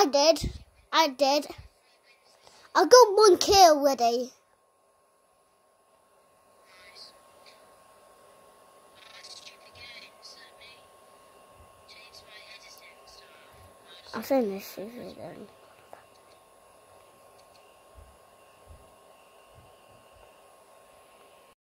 I did. I got 1 kill already. I think this is it then.